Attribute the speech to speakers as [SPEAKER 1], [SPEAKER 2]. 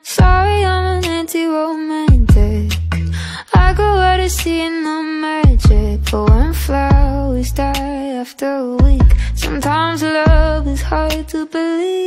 [SPEAKER 1] Sorry, I'm an anti-romantic. I go out to seeing the magic, but when flowers die after a week, sometimes love is hard to believe.